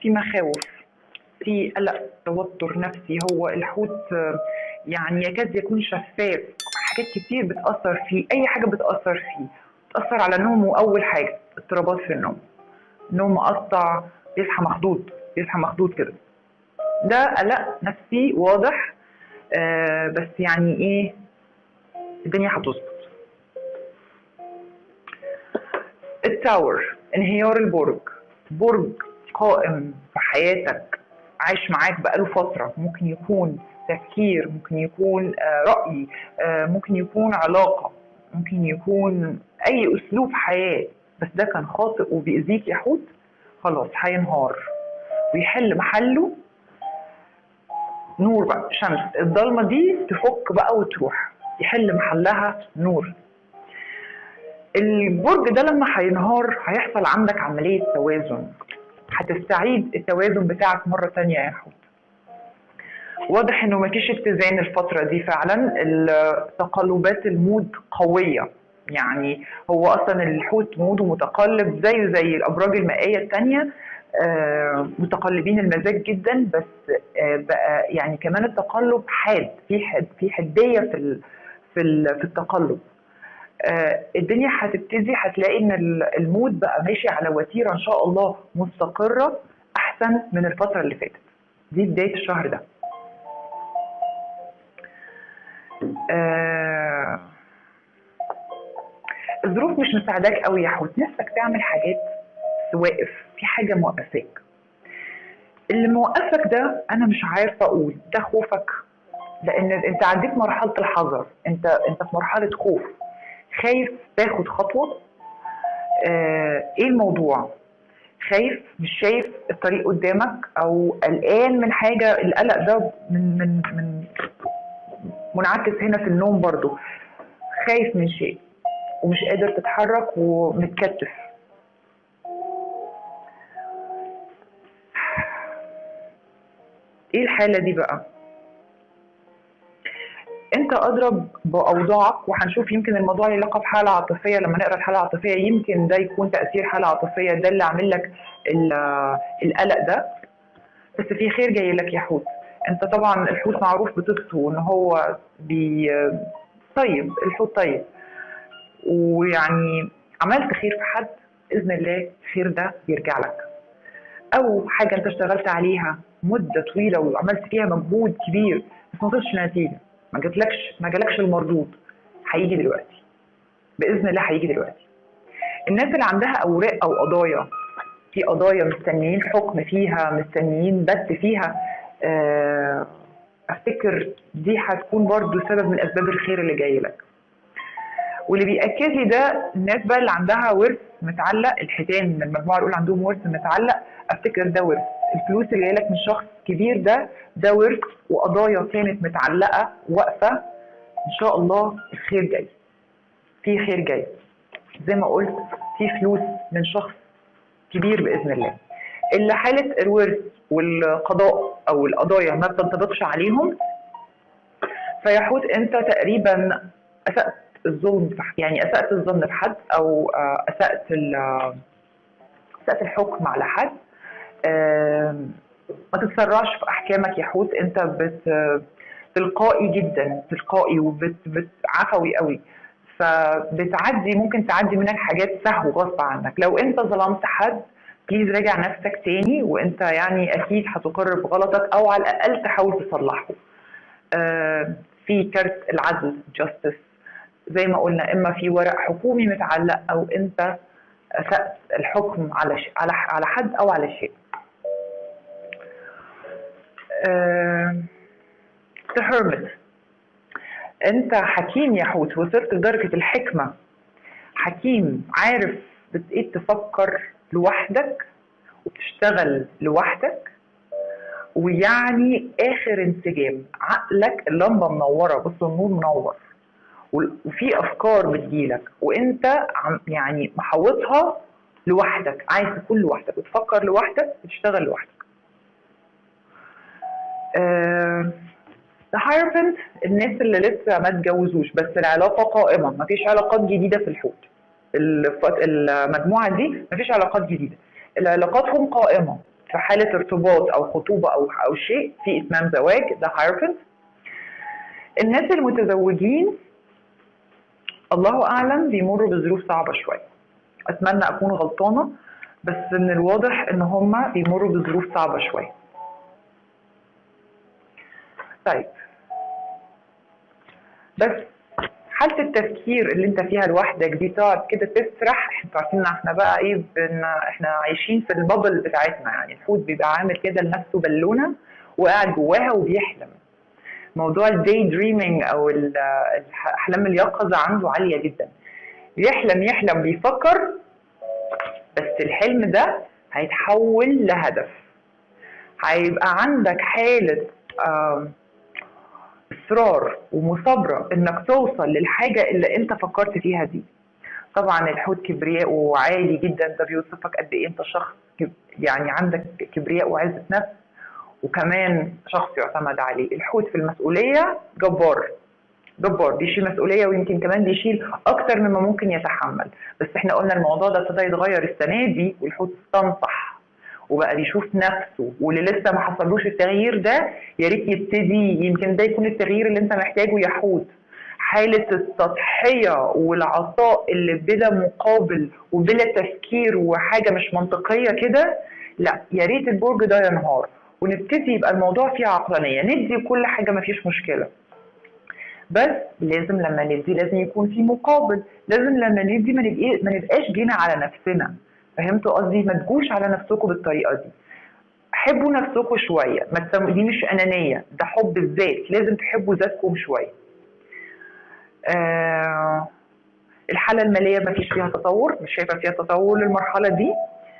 في مخاوف، في قلق، توتر نفسي. هو الحوت يعني يكاد يكون شفاف، حاجات كتير بتأثر فيه، أي حاجة بتأثر فيه، بتأثر على نومه. أول حاجة اضطرابات في النوم، نوم مقطع، يصحى مخضوض، يصحى مخضوض كده، ده قلق نفسي واضح. بس يعني ايه، الدنيا هتظبط. التاور، انهيار البرج، برج قائم في حياتك، عايش معاك بقاله فترة، ممكن يكون تفكير، ممكن يكون رأي، ممكن يكون علاقة، ممكن يكون أي أسلوب حياة، بس ده كان خاطئ وبيأذيك يا حوت، خلاص هينهار ويحل محله نور بقى، شمس. الضلمة دي تفك بقى وتروح، يحل محلها نور. البرج ده لما هينهار هيحصل عندك عملية توازن، هتستعيد التوازن بتاعك مرة تانية يا حوت. واضح انه مفيش اتزان الفترة دي فعلا، تقلبات المود قوية، يعني هو اصلا الحوت موده متقلب زيه زي الابراج المائية التانية، متقلبين المزاج جدا، بس بقى يعني كمان التقلب حاد، في حدية في التقلب. الدنيا هتبتدي هتلاقي ان المود بقى ماشي على وتيره ان شاء الله مستقره احسن من الفتره اللي فاتت. دي بدايه الشهر ده. الظروف مش مساعداك قوي يا حوت، نفسك تعمل حاجات واقف، في حاجه موقفاك. اللي موقفك ده انا مش عارفه اقول، ده خوفك، لان انت عديت مرحله الحذر، انت في مرحله خوف، خايف تاخد خطوه. ايه الموضوع؟ خايف، مش شايف الطريق قدامك، او قلقان من حاجه. القلق ده من منعكس هنا في النوم برضو، خايف من شيء ومش قادر تتحرك ومتكتف. ايه الحاله دي بقى؟ انت اضرب باوضاعك، وهنشوف يمكن الموضوع له علاقه بحاله عاطفيه. لما نقرا الحاله العاطفيه يمكن ده يكون تاثير حاله عاطفيه، ده اللي عامل لك القلق ده. بس في خير جاي لك يا حوت. انت طبعا الحوت معروف بطيبته، ان هو طيب، الحوت طيب، ويعني عملت خير في حد، باذن الله الخير ده يرجع لك. او حاجه انت اشتغلت عليها مده طويله وعملت فيها مجهود كبير بس ما وصلتش لنتيجه، ما جالكش المردود، هيجي دلوقتي باذن الله، هيجي دلوقتي. الناس اللي عندها اوراق او قضايا، في قضايا مستنيين حكم فيها، مستنيين بت فيها، افتكر دي هتكون برضو سبب من اسباب الخير اللي جاي لك. واللي بيأكد لي ده الناس بقى اللي عندها ورث متعلق، الحيتان من المجموعه الاولى عندهم ورث متعلق، افتكر ده ورث. الفلوس اللي جايه لك من شخص كبير ده ورث، وقضايا كانت متعلقه واقفه. ان شاء الله الخير جاي، في خير جاي زي ما قلت، في فلوس من شخص كبير باذن الله. اللي حاله الورث والقضاء او القضايا ما بتنطبقش عليهم، فيا حوت انت تقريبا اسأت الظلم، يعني اسأت الظن في حد، او اسأت الحكم على حد. ما تتسرعش في احكامك يا حوت، انت تلقائي جدا، تلقائي عفوي قوي، فبتعدي، ممكن تعدي منك حاجات سهو غصب عنك. لو انت ظلمت حد بليز راجع نفسك تاني، وانت يعني اكيد هتقر بغلطك، او على الاقل تحاول تصلحه. في كارت العدل جاستس زي ما قلنا، اما في ورق حكومي متعلق، او انت اسأت الحكم على حد او على شيء. تهرمت، انت حكيم يا حوت، وصلت لدرجة الحكمة، حكيم، عارف ايه تفكر لوحدك وتشتغل لوحدك، ويعني اخر انسجام، عقلك اللمبة منورة، بص النور منور، وفي افكار بتجيلك، وانت يعني محوطها لوحدك، عايز تكون لوحدك وتفكر لوحدك وتشتغل لوحدك. الهايرفنت، الناس اللي لسه ما اتجوزوش بس العلاقه قائمه، مفيش علاقات جديده في الحوت. المجموعه دي مفيش علاقات جديده، العلاقاتهم قائمه، في حاله ارتباط او خطوبه او شيء في اتمام زواج، ده هايرفنت. الناس المتزوجين الله اعلم بيمروا بظروف صعبه شويه، اتمنى اكون غلطانه، بس من الواضح ان هم بيمروا بظروف صعبه شويه. طيب بس حالة التفكير اللي انت فيها لوحدك دي تقعد كده تسرح، انتوا عارفين ان احنا بقى ايه، احنا عايشين في البابل بتاعتنا، يعني الحوت بيبقى عامل كده لنفسه بالونه وقاعد جواها وبيحلم. موضوع الداي دريمينج او احلام اليقظه عنده عاليه جدا، يحلم بيفكر، بس الحلم ده هيتحول لهدف، هيبقى عندك حاله اصرار ومثابره انك توصل للحاجه اللي انت فكرت فيها دي. طبعا الحوت كبرياء عالي جدا، ده بيوصفك قد ايه انت شخص يعني عندك كبرياء وعزه نفس، وكمان شخص يعتمد عليه. الحوت في المسؤوليه جبار، بيشيل مسؤوليه، ويمكن كمان بيشيل اكتر مما ممكن يتحمل. بس احنا قلنا الموضوع ده ابتدى يتغير السنه دي، والحوت استنصح وبقى بيشوف نفسه، واللي لسه ما حصلوش التغيير ده يا ريت يبتدي، يمكن ده يكون التغيير اللي انت محتاجه يا حوت. حاله التضحيه والعطاء اللي بلا مقابل وبلا تفكير وحاجه مش منطقيه كده، لا يا ريت البرج ده ينهار ونبتدي يبقى الموضوع فيه عقلانيه، ندي كل حاجه ما فيش مشكله، بس لازم لما ندي لازم يكون في مقابل، لازم لما ندي ما نبقاش جينا على نفسنا. فهمتوا قصدي؟ ما تجوش على نفسكم بالطريقه دي، حبوا نفسكم شويه، ما دي مش انانيه، ده حب الذات، لازم تحبوا ذاتكم شويه. الحاله الماليه ما فيش فيها تطور، مش شايفه فيها تطور للمرحله دي.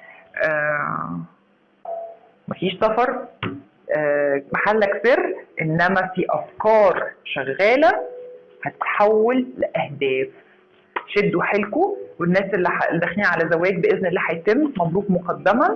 ما فيش سفر، محلك سر، انما في افكار شغاله هتتحول لاهداف. شدوا حيلكم، والناس اللي داخلين على زواج باذن الله هيتم، مبروك مقدما.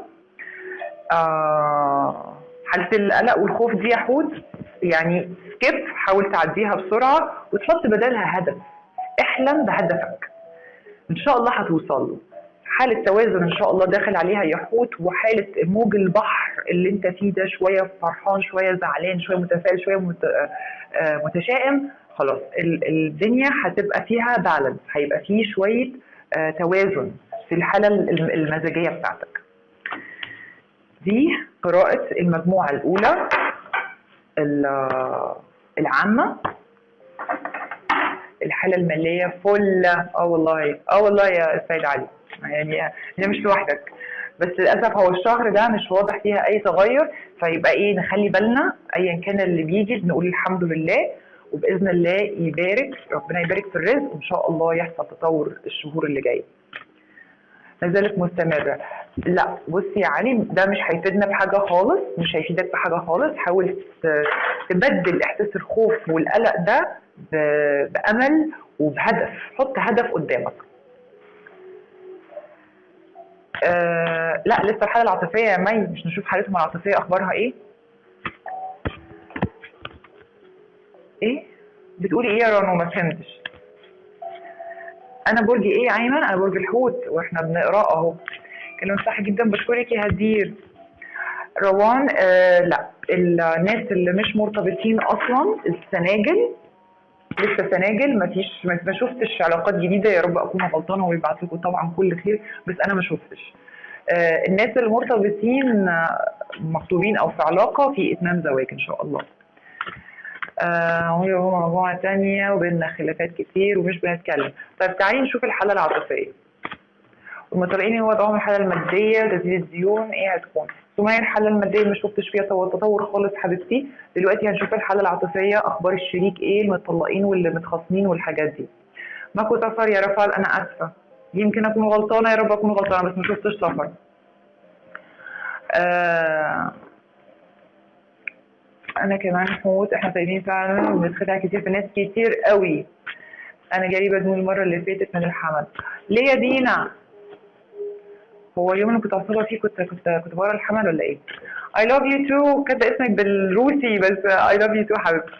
حاله القلق والخوف دي يا حوت يعني سكيب، حاول تعديها بسرعه وتحط بدلها هدف، احلم بهدفك ان شاء الله هتوصل له. حاله توازن ان شاء الله داخل عليها يا حوت، وحاله موج البحر اللي انت فيه ده، شويه فرحان شويه زعلان شويه متفائل شويه متشائم، خلاص الدنيا هتبقى فيها بالانس، هيبقى فيه شويه توازن في الحاله المزاجيه بتاعتك. دي قراءه المجموعه الاولى العامه. الحاله الماليه فل، والله يا سيد علي، يعني هي مش لوحدك، بس للاسف هو الشهر ده مش واضح فيها اي تغير، فيبقى ايه، نخلي بالنا ايا كان اللي بيجي نقول الحمد لله، وباذن الله يبارك، ربنا يبارك في الرزق، وان شاء الله يحصل تطور الشهور اللي جايه. ما زالت مستمره. لا بصي يا علي، ده مش هيفيدنا بحاجه خالص، مش هيفيدك بحاجه خالص. حاول تبدل احساس الخوف والقلق ده بامل وبهدف، حط هدف قدامك. لا لسه الحاله العاطفيه يا مي، مش نشوف حالتهم العاطفيه اخبارها ايه؟ ايه بتقولي ايه يا رانو؟ ما فهمتش. انا برج ايه يا ايمن؟ انا برج الحوت، واحنا بنقرا اهو. كلام صح جدا، بشكرك يا هدير. روان لا، الناس اللي مش مرتبطين اصلا السناجل، لسه سناجل، ما شفتش علاقات جديده، يا رب اكون غلطانه ويبعت لكم طبعا كل خير، بس انا ما شفتش. الناس المرتبطين مخطوبين او في علاقه في اتمام زواج ان شاء الله. هو مجموعه ثانيه وبيننا خلافات كتير ومش بنتكلم. طيب تعالي نشوف الحاله العاطفيه. المطلقين هو وضعهم الحاله الماديه، تسديد الديون ايه هتكون؟ سمية الحاله الماديه ما شفتش فيها تطور خالص حبيبتي. دلوقتي هنشوف الحاله العاطفيه، اخبار الشريك ايه، المطلقين واللي متخاصمين والحاجات دي. ماكو سفر يا رفال، انا اسفه، يمكن اكون غلطانه، يا رب اكون غلطانه، بس ما شفتش سفر. انا كمان حوت، احنا طيبين فعلا وبنتخدع كتير في ناس كتير قوي. انا جالي بدون المره اللي فاتت من الحمل. ليه يا دينا؟ هو اليوم اللي كنت عصبه فيه كنت بره الحمل ولا ايه؟ I love you too، كاتبه اسمك بالروسي بس I love you too حبيبتي.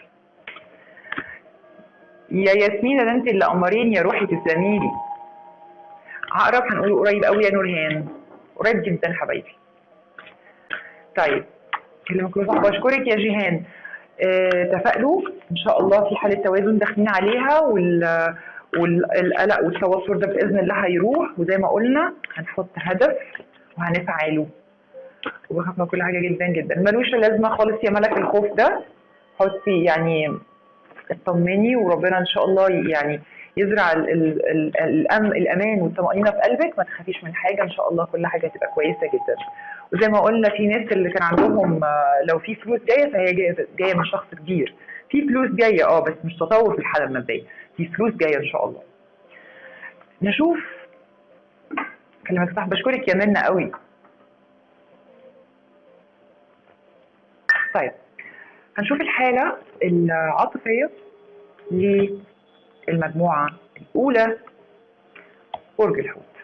يا ياسمينه ده انت اللي قمرين يا روحي، تسلميلي. عقرب هنقول قريب قوي يا نورهان، قريب جدا حبايبي. طيب كلمك صح، بشكرك يا جيهان. تفائلوا ان شاء الله، في حاله توازن داخلين عليها، والقلق والتوتر ده باذن الله هيروح، وزي ما قلنا هنحط هدف وهنسعى له. وبخاف من كل حاجه جدا جدا، ملوش لازمه خالص يا ملك الخوف ده. حطي يعني اطمني، وربنا ان شاء الله يعني يزرع الامان والطمانينه في قلبك. ما تخافيش من حاجه، ان شاء الله كل حاجه هتبقى كويسه جدا. وزي ما قلنا في ناس اللي كان عندهم لو في فلوس جايه فهي جايه من شخص كبير. في فلوس جايه بس مش تطور في الحاله الماديه، في فلوس جايه ان شاء الله. نشوف كلمة صح، بشكرك يا منى قوي. طيب هنشوف الحالة العاطفية للمجموعة الأولى، برج الحوت.